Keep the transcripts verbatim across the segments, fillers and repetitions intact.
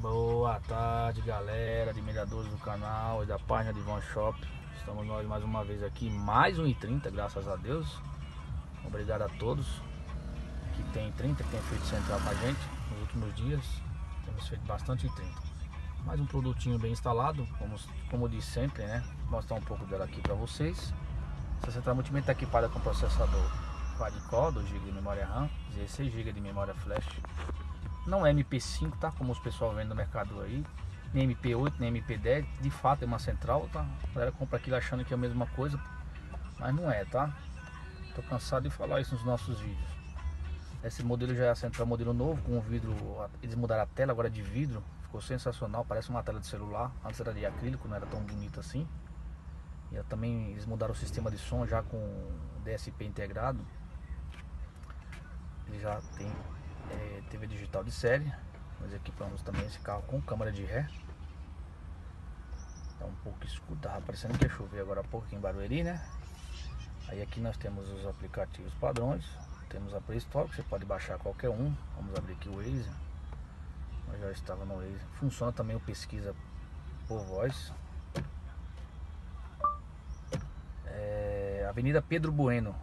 Boa tarde, galera, admiradores do canal e da página de Ivan Shop. Estamos nós mais uma vez aqui, mais um i trinta, graças a Deus. Obrigado a todos que tem trinta, que tem feito central com a gente nos últimos dias. Temos feito bastante i trinta. Mais um produtinho bem instalado, como, como eu disse sempre, né? Vou mostrar um pouco dela aqui para vocês. Essa central multimídia está equipada com processador quad-core, dois gigas de memória RAM, dezesseis gigas de memória flash. Não é M P cinco, tá? Como os pessoal vende no mercado aí, nem M P oito, nem M P dez. De fato é uma central, tá? A galera compra aquilo achando que é a mesma coisa, mas não é, tá? Tô cansado de falar isso nos nossos vídeos. Esse modelo já é a central modelo novo, com o vidro. Eles mudaram a tela agora de vidro, ficou sensacional, parece uma tela de celular. Antes era de acrílico, não era tão bonito assim. E também eles mudaram o sistema de som já com D S P integrado. Ele já tem É, T V digital de série. Nós equipamos também esse carro com câmera de ré. Tá um pouco escuro, tava parecendo que ia chover agora há pouco aqui em Barueri, né? Aí aqui nós temos os aplicativos padrões. Temos a Play Store, que você pode baixar qualquer um. Vamos abrir aqui o Waze. Eu já estava no Waze. Funciona também o pesquisa por voz. é, Avenida Pedro Bueno.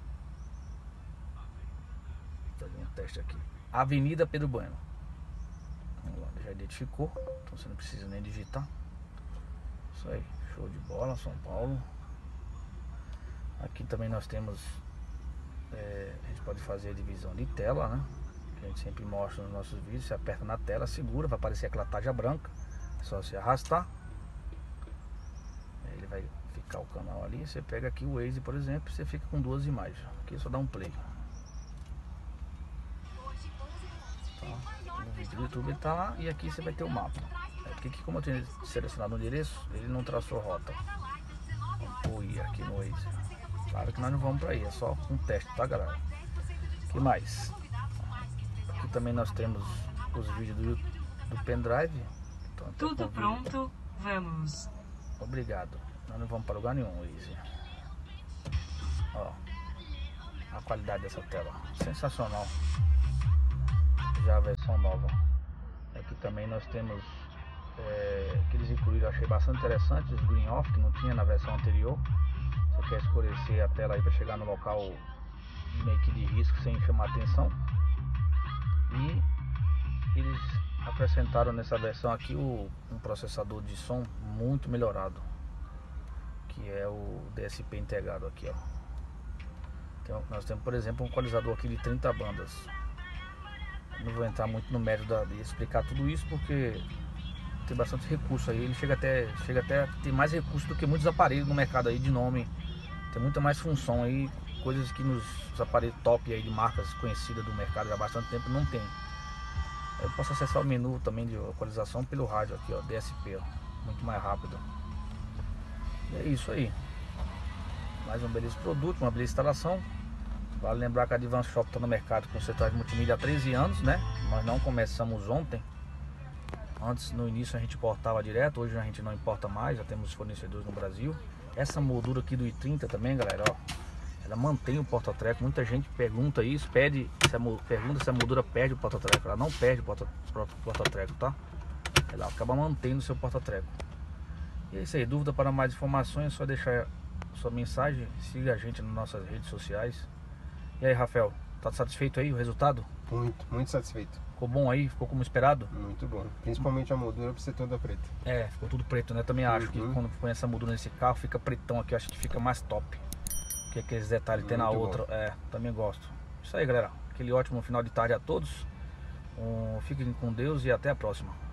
Vou fazer um teste aqui. Avenida Pedro Bueno. Vamos lá, já identificou. Então você não precisa nem digitar. Isso aí, show de bola, São Paulo. Aqui também nós temos é, a gente pode fazer a divisão de tela, né? Que a gente sempre mostra nos nossos vídeos. Você aperta na tela, segura, vai aparecer aquela tarja branca. É só você arrastar. Aí ele vai ficar o canal ali. Você pega aqui o Waze, por exemplo, você fica com duas imagens. Aqui é só dá um play. O vídeo do YouTube tá lá e aqui você vai ter o mapa. É porque aqui, como eu tenho selecionado o endereço, ele não traçou rota. Vamos ir aqui no Waze. Claro que nós não vamos para aí, é só um teste, tá, galera? O que mais? Aqui também nós temos os vídeos do, do pendrive. Então, tudo pronto, vamos. Obrigado. Nós não vamos para lugar nenhum, Waze. Ó, a qualidade dessa tela, sensacional. Já a versão nova. Aqui também nós temos é, que eles incluíram, eu achei bastante interessante, os green off, que não tinha na versão anterior. Você quer escurecer a tela aí para chegar no local meio que de risco sem chamar atenção. E eles acrescentaram nessa versão aqui o, um processador de som muito melhorado, que é o D S P integrado aqui, ó. Então, nós temos, por exemplo, um equalizador aqui de trinta bandas. Não vou entrar muito no mérito da, de explicar tudo isso, porque tem bastante recurso aí. Ele chega até, chega até a ter mais recurso do que muitos aparelhos no mercado aí de nome. Tem muita mais função aí, coisas que nos aparelhos top aí de marcas conhecidas do mercado há bastante tempo não tem. Eu posso acessar o menu também de equalização pelo rádio aqui, ó, D S P, ó, muito mais rápido. E é isso aí. Mais um beleza produto, uma beleza instalação. Vale lembrar que a Ivan Shop está no mercado com centrais multimídia há treze anos, né? Nós não começamos ontem. Antes, no início, a gente importava direto. Hoje a gente não importa mais, já temos fornecedores no Brasil. Essa moldura aqui do i trinta também, galera, ó, ela mantém o porta-treco. Muita gente pergunta isso, pede, se a, pergunta se a moldura perde o porta-treco. Ela não perde o porta-treco, tá? Ela acaba mantendo o seu porta-treco. E é isso aí. Dúvida para mais informações, é só deixar sua mensagem. Siga a gente nas nossas redes sociais. E aí, Rafael, tá satisfeito aí o resultado? Muito, muito satisfeito. Ficou bom aí? Ficou como esperado? Muito bom. Principalmente a moldura por ser toda preta. É, ficou tudo preto, né? Também acho Uhum. que quando põe essa moldura nesse carro, fica pretão aqui. Eu acho que fica mais top. Que aqueles detalhes que tem na Muito outra. bom. É, também gosto. Isso aí, galera. Aquele ótimo final de tarde a todos. Um, fiquem com Deus e até a próxima.